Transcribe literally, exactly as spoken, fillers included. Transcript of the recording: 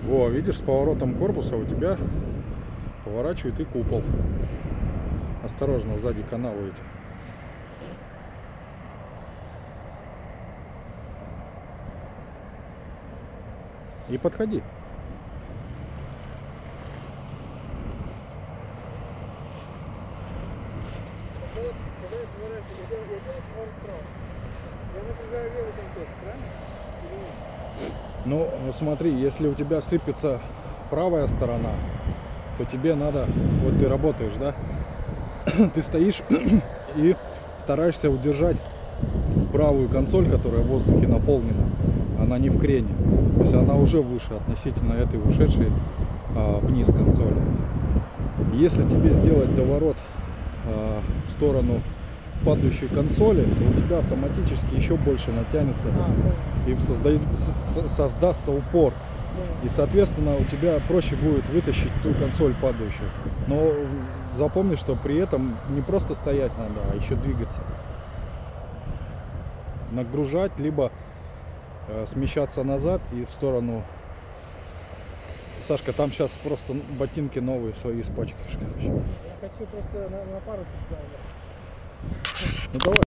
Во, видишь, с поворотом корпуса у тебя поворачивает и купол. Осторожно, сзади канавы эти. И подходи. Ну, смотри, если у тебя сыпется правая сторона, то тебе надо, вот ты работаешь, да, ты стоишь и стараешься удержать правую консоль, которая в воздухе наполнена, она не в крене, то есть она уже выше относительно этой ушедшей а, вниз консоли. Если тебе сделать доворот а, в сторону падающей консоли, то у тебя автоматически еще больше натянется и создает, создастся упор. И, соответственно, у тебя проще будет вытащить ту консоль падающую. Но запомни, что при этом не просто стоять надо, а еще двигаться. Нагружать, либо э, смещаться назад и в сторону. Сашка, там сейчас просто ботинки новые свои испачкаешь. Я хочу просто на, на пару. Ну давай.